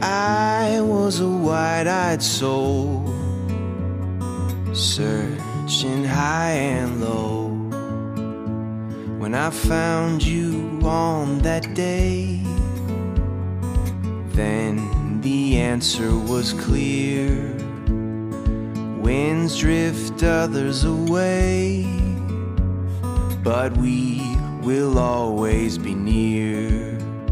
I was a wide-eyed soul, searching high and low. When I found you on that day, then the answer was clear. Winds drift others away, but we will always be near.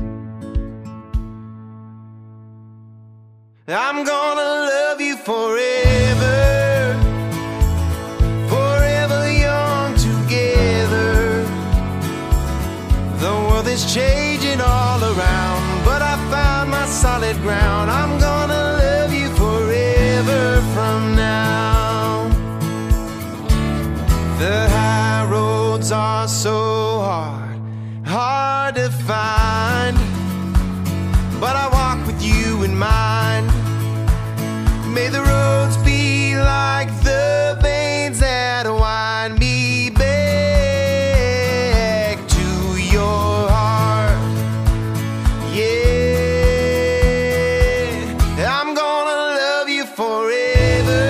I'm gonna love you forever, forever young together. The world is changing all around, but I found my solid ground. I'm gonna love you forever from now. The high roads are so hard to find, but I walk with you in mind. May the roads be like the veins that wind me back to your heart. Yeah, I'm gonna love you forever,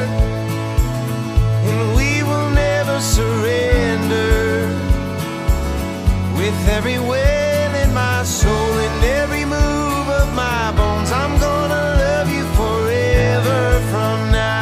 and we will never surrender. With every wail in my soul and every move of my bones, I'm gonna love you forever from now.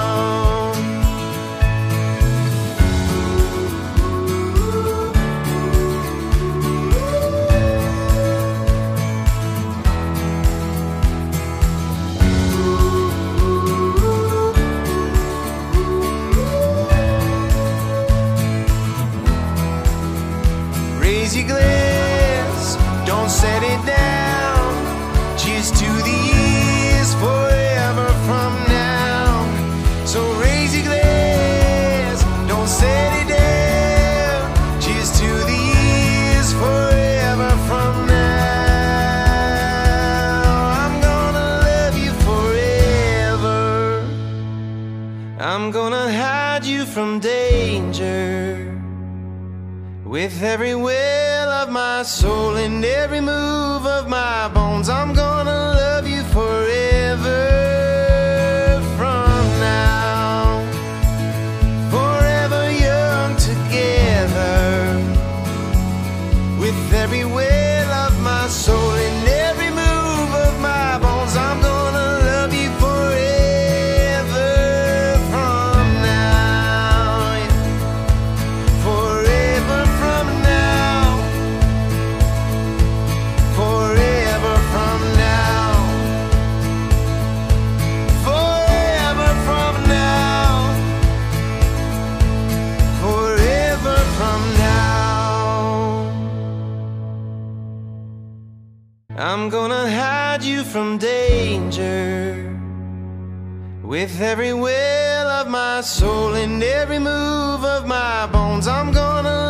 Raise your glass, don't set it down. Cheers to the years forever from now. So raise your glass, don't set it down. Cheers to the years forever from now. I'm gonna love you forever. I'm gonna hide you from danger. With every wail of my soul and every move of my bones, I'm gonna love you forever from now. Forever young together. With every wail of my soul and every move of my bones, I'm gonna love you forever from now. Forever from now. Forever from now. Forever from now. Forever from now. I'm gonna hide you from danger. With every wail of my soul and every move of my bones, I'm gonna